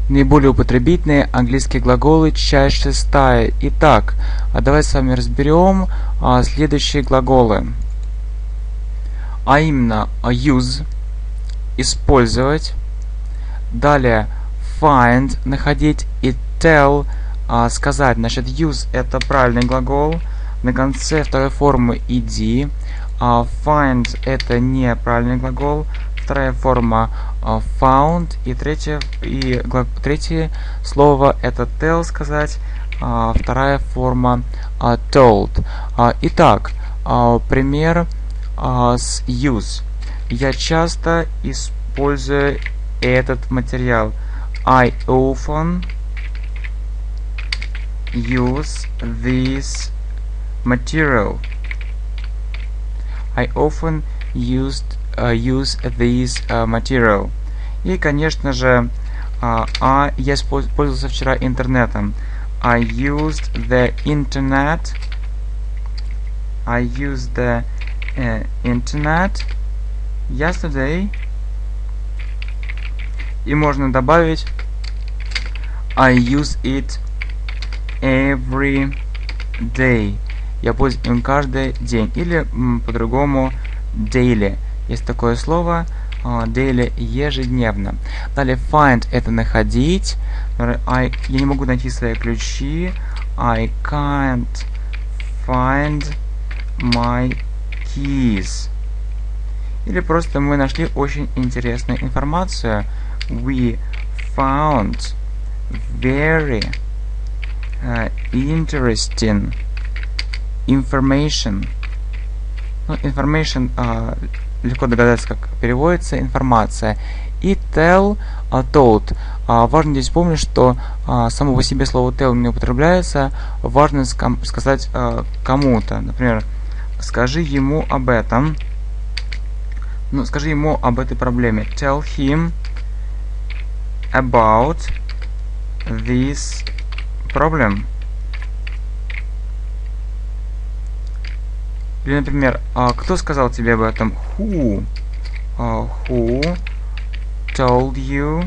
Наиболее употребительные английские глаголы чаще стаи. Итак, давайте с вами разберем следующие глаголы. А именно use – использовать. Далее find – находить. И tell – сказать. Значит, use – это правильный глагол. На конце второй формы иди. Find – это неправильный глагол. Вторая форма found. И третье слово это tell, сказать. Вторая форма told. Итак, пример с use. Я часто использую этот материал. I often use this material. I often use this material. И, конечно же, я пользовался вчера интернетом. I used the internet. I used the internet yesterday. И можно добавить I use it every day. Я пользуюсь им каждый день. Или по-другому daily. Есть такое слово daily, ежедневно. Далее find это находить. Я не могу найти свои ключи. I can't find my keys. Или просто мы нашли очень интересную информацию. We found very interesting information. Information легко догадаться, как переводится информация. И tell, told. Важно здесь помнить, что само по себе слово tell не употребляется. Важно сказать кому-то. Например, скажи ему об этом. Скажи ему об этой проблеме. Tell him about this problem. Или, например, кто сказал тебе об этом? Who told you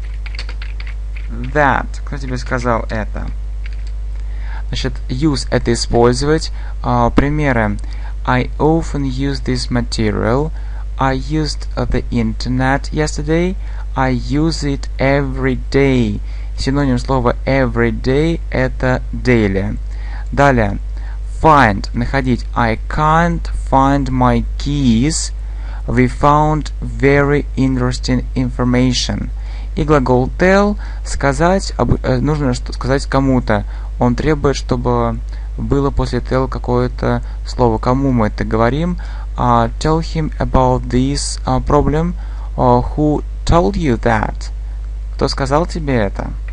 that? Кто тебе сказал это? Значит, use это использовать. Примеры. I often use this material. I used the internet yesterday. I use it every day. Синоним слова every day это daily. Далее. Find – находить. I can't find my keys. We found very interesting information. И глагол tell – сказать, нужно сказать кому-то. Он требует, чтобы было после tell какое-то слово. Кому мы это говорим? Tell him about this problem. Who told you that? Кто сказал тебе это?